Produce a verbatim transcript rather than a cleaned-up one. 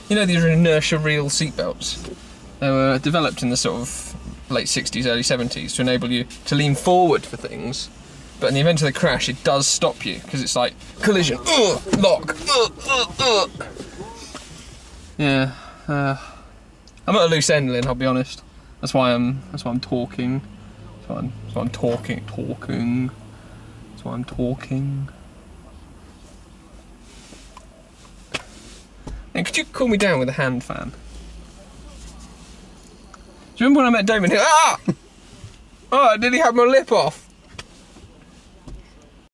You know, these are inertia reel seatbelts. They were developed in the sort of late sixties, early seventies to enable you to lean forward for things, but in the event of the crash, it does stop you because it's like collision, ugh, lock, ugh, ugh, ugh. Yeah, uh, I'm at a loose end, Lynn. I'll be honest. That's why I'm. That's why I'm talking. That's why I'm, that's why I'm talking. Talking. That's why I'm talking. And could you cool me down with a hand fan? Do you remember when I met Damon here? Ah! Oh, I nearly had my lip off.